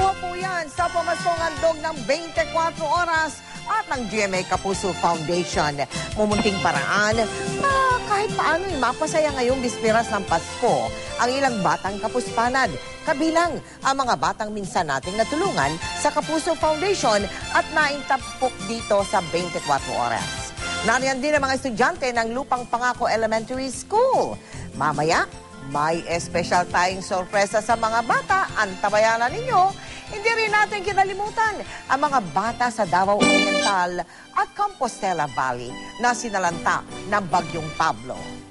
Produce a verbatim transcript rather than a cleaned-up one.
Tuho po yan sa pamasong handog ng twenty-four oras at ng G M A Kapuso Foundation. Mumunting paraan, ah, kahit paano eh, mapasaya ngayong bisperas ng Pasko ang ilang batang kapuspanad. Kabilang ang mga batang minsan nating natulungan sa Kapuso Foundation at naintapok dito sa twenty-four oras. Nariyan din ang mga estudyante ng Lupang Pangako Elementary School. Mamaya, may espesyal tayong sorpresa sa mga bata. Antabayanan ninyo. Hindi rin natin kinalimutan ang mga bata sa Davao Oriental at Compostela Valley na sinalanta ng Bagyong Pablo.